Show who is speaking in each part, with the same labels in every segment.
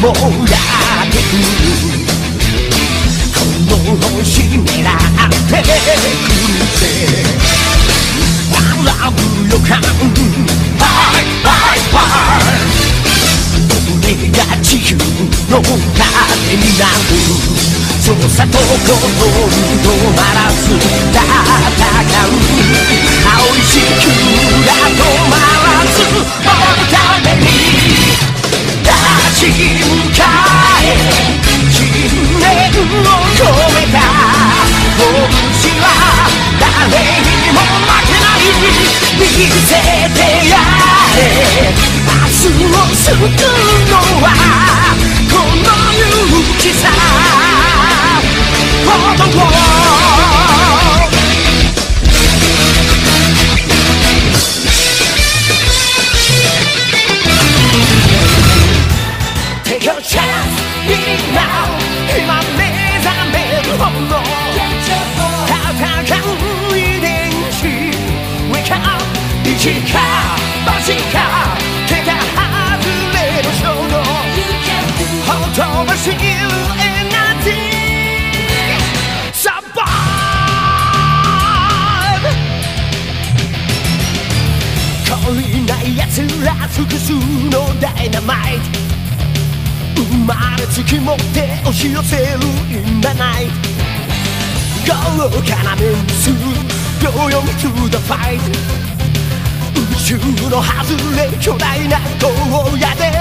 Speaker 1: もやってくるこの星狙ってくるぜラブ予感バイバイバイ俺が地球の種になる操作とコントロール止まらず戦う青い地球が止まらず追うために立ち向かえ信念を込めた拳は誰にも負けない見せてやれ明日を救うのはこの勇気さTake your chance, be now 今目覚めるほど戦う遺伝子 Wake up 一か八か手が外れる衝動ほとばしるエナジー懲りない奴ら複数のダイナマイト生まれつき持って押し寄せるインダナイト豪華なメンツ秒読み to the fight 宇宙の外れ巨大な荒野で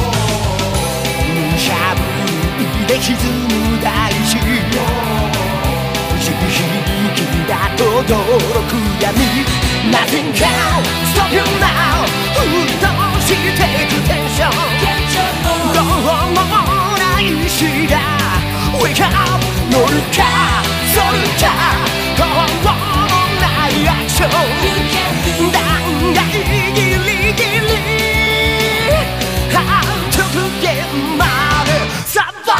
Speaker 1: しゃぶりで歪む大地響きだと驚く闇 Nothing can stop you now 沸騰してくテンションどうもない日が Wake up 乗るかそるかどうもないアクション断崖ギリギリ極限までサバ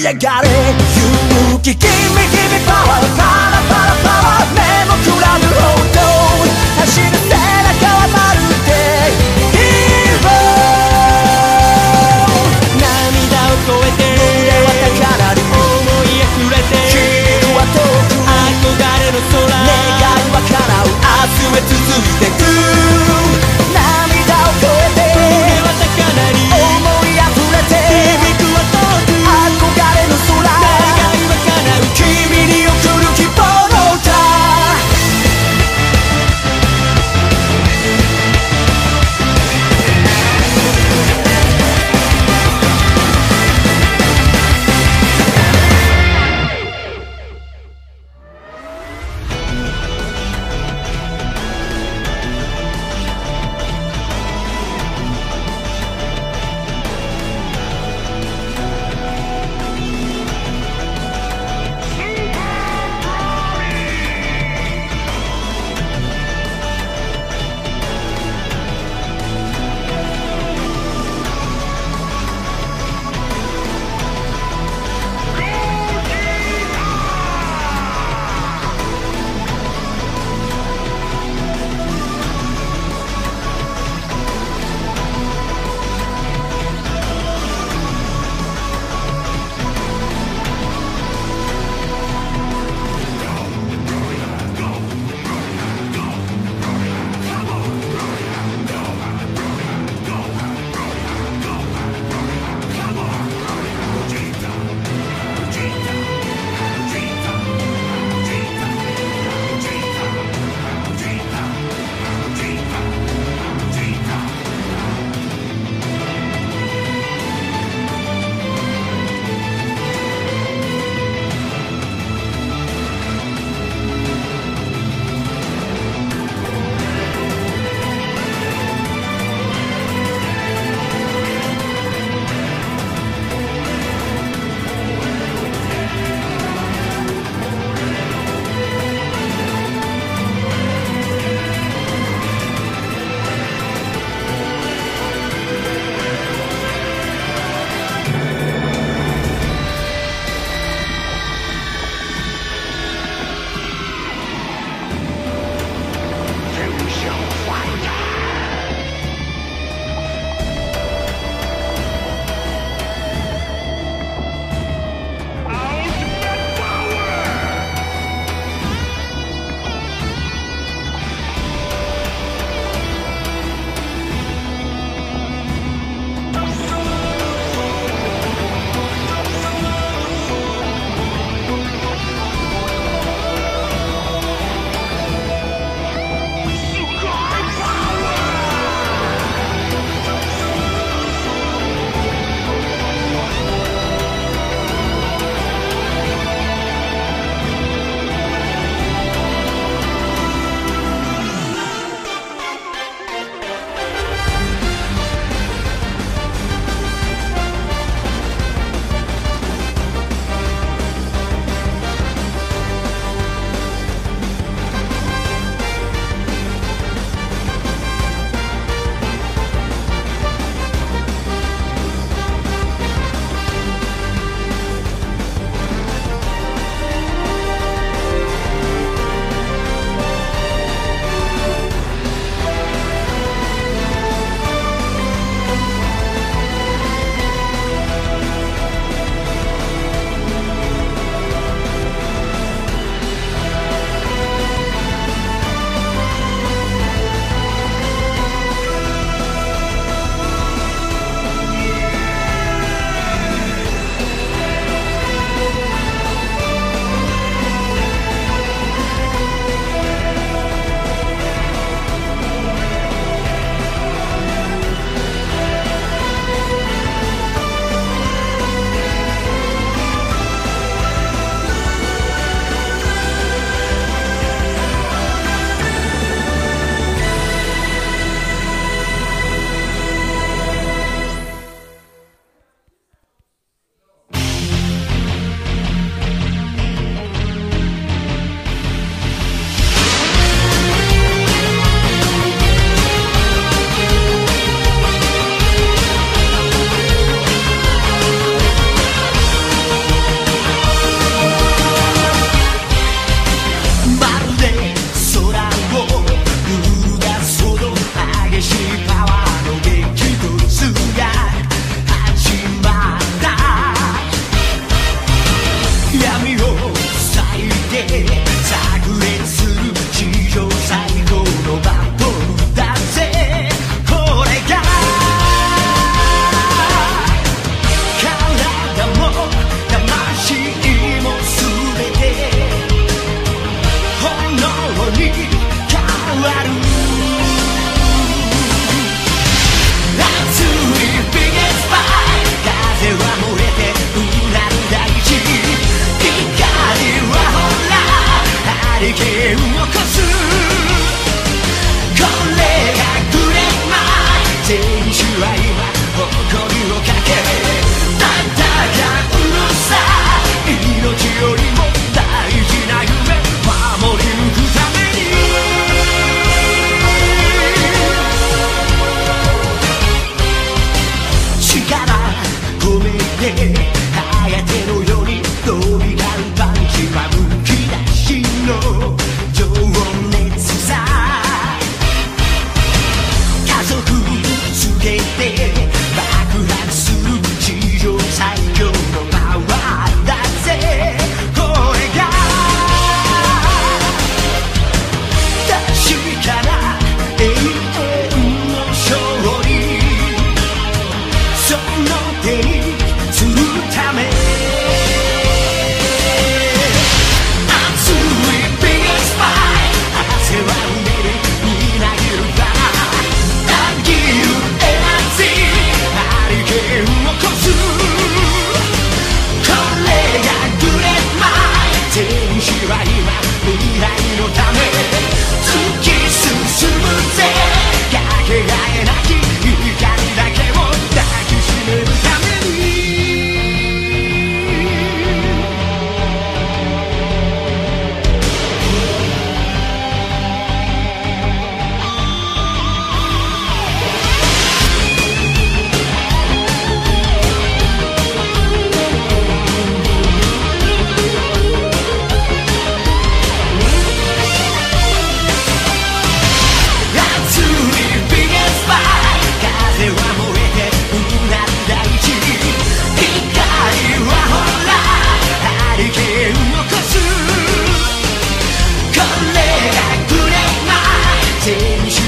Speaker 1: 上がれ勇気君パワーパラパラパワー目もくらむほど走る背中はまるでヒーロー涙を越えて胸は高鳴る思い溢れて君は遠く憧れの空願いは叶う明日へ続いてく涙を越えて胸は高鳴り思い溢れて響くは遠く憧れの空願いは叶う君に送る希望の歌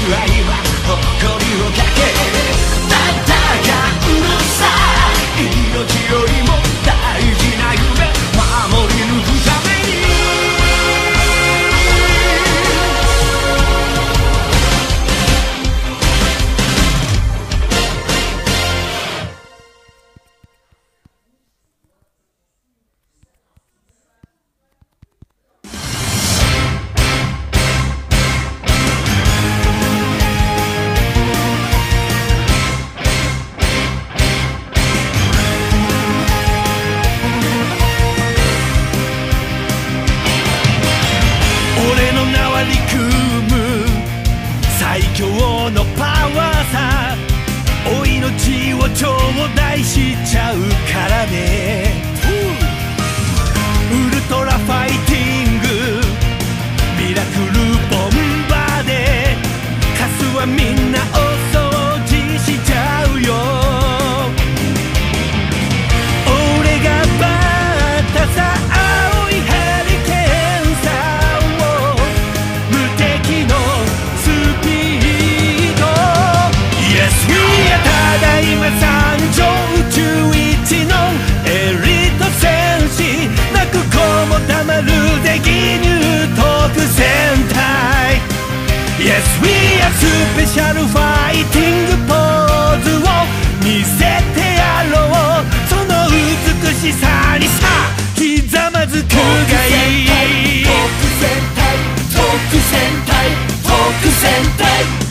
Speaker 1: は今誇りをかけ戦うさ命よりも大事な夢守り抜くために最強のパワーさお命を頂戴しちゃうからねウルトラファイティングミラクルボンバーでカスはみんなお掃除しちゃうよ俺がバッタさ青いハリケーンさを無敵のただいま参上宇宙一のエリート戦士泣く子もたまるぜ義乳特戦隊 Yes we are スペシャルファイティングポーズを見せてやろうその美しさにさひざまずくがいい特戦隊特戦隊特戦隊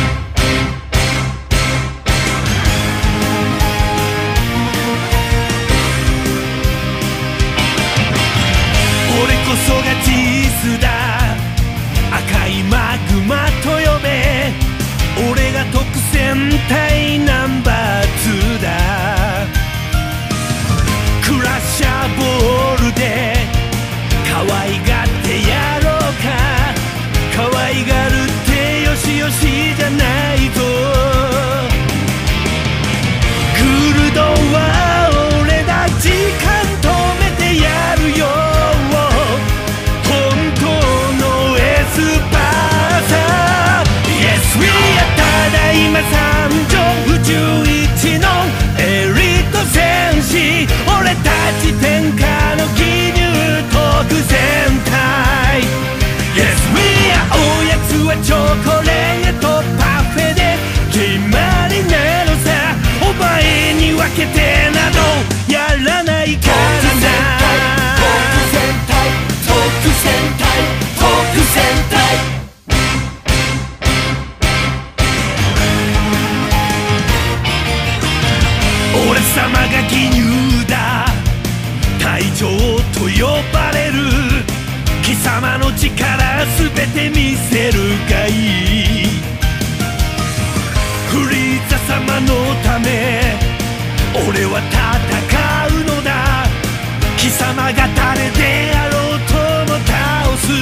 Speaker 1: 俺こそがジースだ赤いマグマと呼べ俺が特戦隊ナンバー2だクラッシャーボールで可愛がってやろうか可愛がるってよしよしじゃないぞクルドは俺だ時間止めてやるよ今参上宇宙一のエリート戦士俺たち天下の義乳特戦隊 Yes we are おやつはチョコレートパフェで決まりなのさお前に分けてなどやらないからな特戦隊特戦隊特戦隊俺様が義乳だ隊長と呼ばれる貴様の力すべて見せるがいいフリーザ様のため俺は戦うのだ貴様が誰であろうとも倒す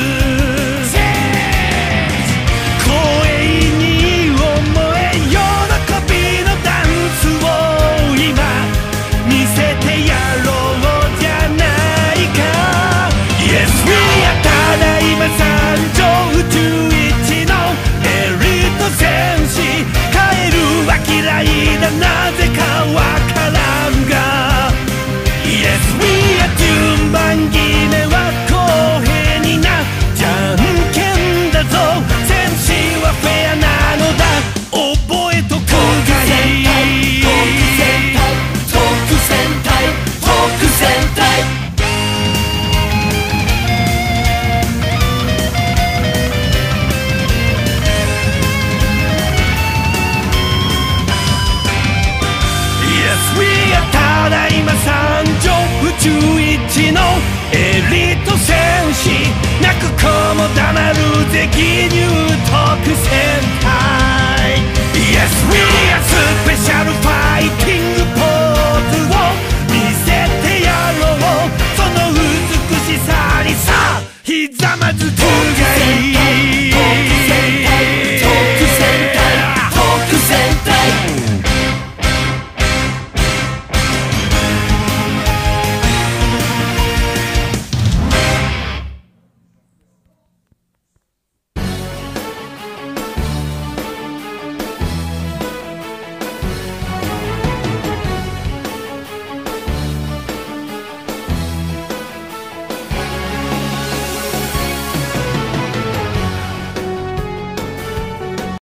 Speaker 1: 光栄に思え喜びのダンスを今見せてやろうじゃないか Yes we are ただいま参上宇宙一のエリート戦士帰るは嫌いだなぜかわからんが Yes we are 順番決めは公平になじゃんけんだぞ戦士はフェアなのだ覚えとくがいい特戦隊特戦隊ただいま参上宇宙一のエリート戦士泣く子も黙るぜ義乳特戦隊